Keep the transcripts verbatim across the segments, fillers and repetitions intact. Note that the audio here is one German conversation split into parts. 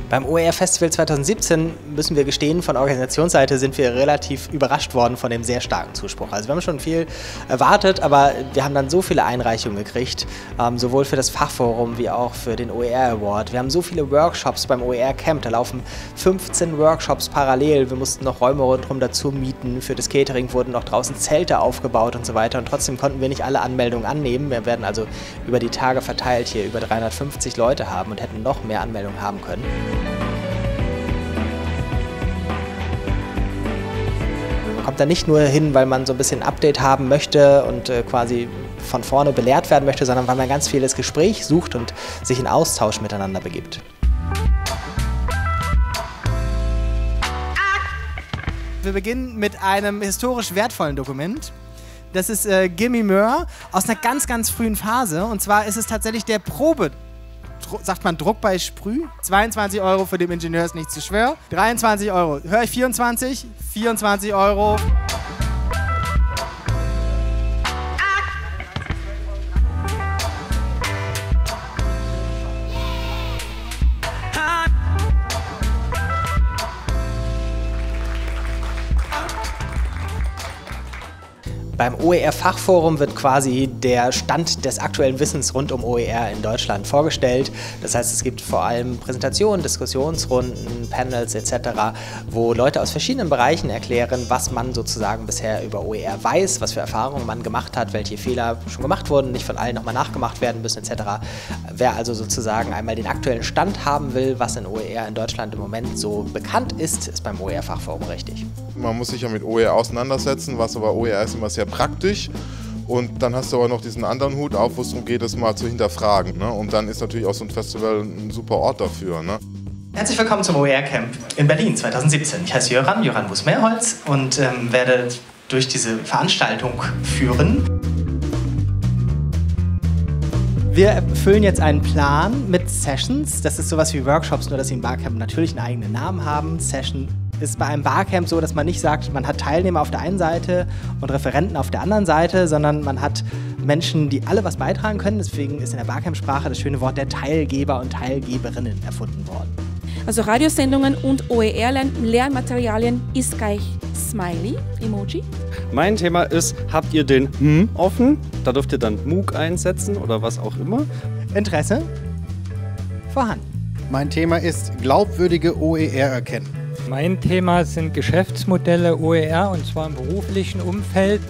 Beim O E R Festival zweitausendsiebzehn, müssen wir gestehen, von Organisationsseite sind wir relativ überrascht worden von dem sehr starken Zuspruch. Also wir haben schon viel erwartet, aber wir haben dann so viele Einreichungen gekriegt, ähm, sowohl für das Fachforum wie auch für den O E R Award. Wir haben so viele Workshops beim O E R Camp, da laufen fünfzehn Workshops parallel. Wir mussten noch Räume rundherum dazu mieten, für das Catering wurden noch draußen Zelte aufgebaut und so weiter und trotzdem konnten wir nicht alle Anmeldungen annehmen. Wir werden also über die Tage verteilt hier über dreihundertfünfzig Leute haben und hätten noch mehr Anmeldungen haben können. Man kommt da nicht nur hin, weil man so ein bisschen Update haben möchte und äh, quasi von vorne belehrt werden möchte, sondern weil man ganz viel das Gespräch sucht und sich in Austausch miteinander begibt. Wir beginnen mit einem historisch wertvollen Dokument. Das ist äh, Gimme More aus einer ganz, ganz frühen Phase. Und zwar ist es tatsächlich der Probe, sagt man Druck bei Sprüh. zweiundzwanzig Euro für den Ingenieur ist nicht zu schwer. dreiundzwanzig Euro. Höre ich vierundzwanzig? vierundzwanzig Euro. Beim O E R-Fachforum wird quasi der Stand des aktuellen Wissens rund um O E R in Deutschland vorgestellt. Das heißt, es gibt vor allem Präsentationen, Diskussionsrunden, Panels et cetera, wo Leute aus verschiedenen Bereichen erklären, was man sozusagen bisher über O E R weiß, was für Erfahrungen man gemacht hat, welche Fehler schon gemacht wurden, nicht von allen nochmal nachgemacht werden müssen et cetera. Wer also sozusagen einmal den aktuellen Stand haben will, was in O E R in Deutschland im Moment so bekannt ist, ist beim O E R-Fachforum richtig. Man muss sich ja mit O E R auseinandersetzen, was aber O E R ist immer sehr praktisch, und dann hast du aber noch diesen anderen Hut auf, wo es darum geht, es mal zu hinterfragen, ne? Und dann ist natürlich auch so ein Festival ein super Ort dafür, ne? Herzlich willkommen zum O E R Camp in Berlin zweitausendsiebzehn. Ich heiße Jöran, Jöran Wuß-Mehrholz und ähm, werde durch diese Veranstaltung führen. Wir füllen jetzt einen Plan mit Sessions. Das ist sowas wie Workshops, nur dass sie im Barcamp natürlich einen eigenen Namen haben. Session ist bei einem Barcamp so, dass man nicht sagt, man hat Teilnehmer auf der einen Seite und Referenten auf der anderen Seite, sondern man hat Menschen, die alle was beitragen können. Deswegen ist in der Barcamp-Sprache das schöne Wort der Teilgeber und Teilgeberinnen erfunden worden. Also Radiosendungen und O E R-Lernmaterialien ist gleich Smiley, Emoji. Mein Thema ist, habt ihr den Hm offen? Da dürft ihr dann MOOC einsetzen oder was auch immer. Interesse? Vorhanden. Mein Thema ist glaubwürdige O E R erkennen. Mein Thema sind Geschäftsmodelle O E R, und zwar im beruflichen Umfeld.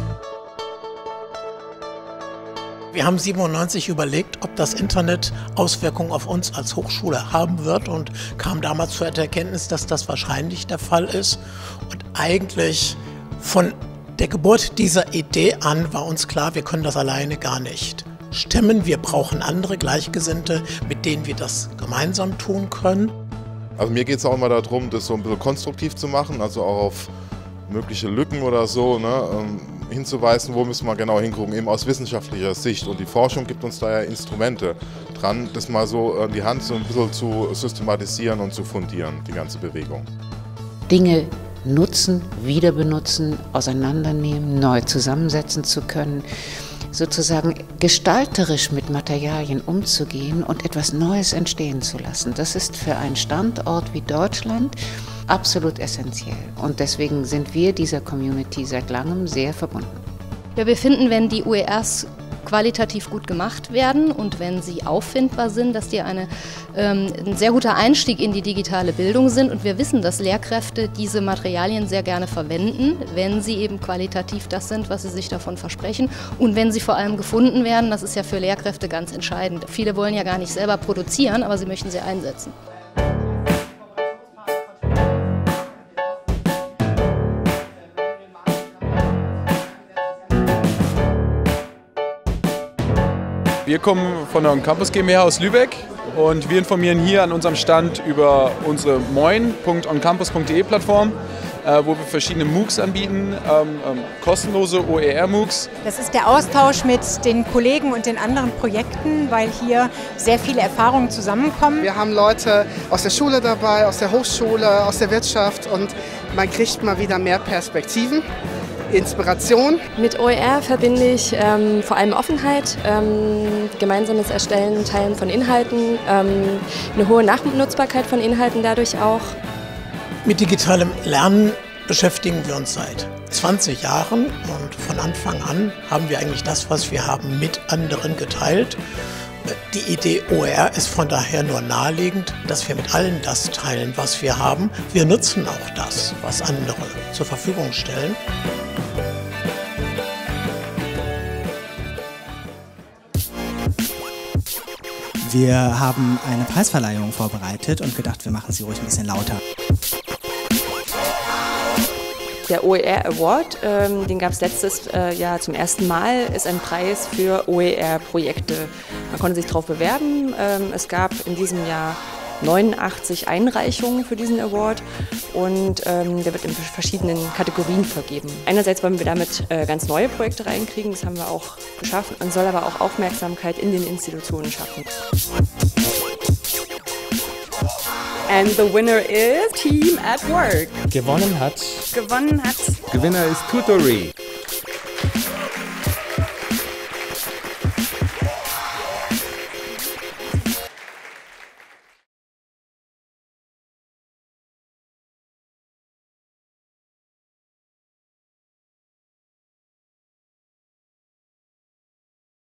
Wir haben siebenundneunzig überlegt, ob das Internet Auswirkungen auf uns als Hochschule haben wird, und kamen damals zur Erkenntnis, dass das wahrscheinlich der Fall ist. Und eigentlich von der Geburt dieser Idee an war uns klar, wir können das alleine gar nicht stemmen. Wir brauchen andere Gleichgesinnte, mit denen wir das gemeinsam tun können. Also mir geht es auch immer darum, das so ein bisschen konstruktiv zu machen, also auch auf mögliche Lücken oder so, ne, ähm, hinzuweisen, wo müssen wir genau hingucken, eben aus wissenschaftlicher Sicht. Und die Forschung gibt uns da ja Instrumente dran, das mal so in die Hand so ein bisschen zu systematisieren und zu fundieren, die ganze Bewegung. Dinge nutzen, wieder benutzen, auseinandernehmen, neu zusammensetzen zu können, sozusagen gestalterisch mit Materialien umzugehen und etwas Neues entstehen zu lassen. Das ist für einen Standort wie Deutschland absolut essentiell. Und deswegen sind wir dieser Community seit langem sehr verbunden. Ja, wir finden, wenn die O E Rs qualitativ gut gemacht werden und wenn sie auffindbar sind, dass die eine, ähm, ein sehr guter Einstieg in die digitale Bildung sind. Und wir wissen, dass Lehrkräfte diese Materialien sehr gerne verwenden, wenn sie eben qualitativ das sind, was sie sich davon versprechen. Und wenn sie vor allem gefunden werden, das ist ja für Lehrkräfte ganz entscheidend. Viele wollen ja gar nicht selber produzieren, aber sie möchten sie einsetzen. Wir kommen von der On-Campus GmbH aus Lübeck und wir informieren hier an unserem Stand über unsere moin punkt on campus punkt de Plattform, äh, wo wir verschiedene MOOCs anbieten, ähm, ähm, kostenlose O E R-MOOCs. Das ist der Austausch mit den Kollegen und den anderen Projekten, weil hier sehr viele Erfahrungen zusammenkommen. Wir haben Leute aus der Schule dabei, aus der Hochschule, aus der Wirtschaft, und man kriegt mal wieder mehr Perspektiven. Inspiration. Mit O E R verbinde ich ähm, vor allem Offenheit, ähm, gemeinsames Erstellen, Teilen von Inhalten, ähm, eine hohe Nachnutzbarkeit von Inhalten dadurch auch. Mit digitalem Lernen beschäftigen wir uns seit zwanzig Jahren und von Anfang an haben wir eigentlich das, was wir haben, mit anderen geteilt. Die Idee O E R ist von daher nur naheliegend, dass wir mit allen das teilen, was wir haben. Wir nutzen auch das, was andere zur Verfügung stellen. Wir haben eine Preisverleihung vorbereitet und gedacht, wir machen sie ruhig ein bisschen lauter. Der O E R Award, ähm, den gab es letztes äh, Jahr zum ersten Mal, ist ein Preis für O E R-Projekte. Man konnte sich darauf bewerben. Ähm, es gab in diesem Jahr neunundachtzig Einreichungen für diesen Award und ähm, der wird in verschiedenen Kategorien vergeben. Einerseits wollen wir damit äh, ganz neue Projekte reinkriegen, das haben wir auch geschafft, und soll aber auch Aufmerksamkeit in den Institutionen schaffen. And the winner is Team at Work. Gewonnen hat. Gewonnen hat. Gewinner ist Tutory.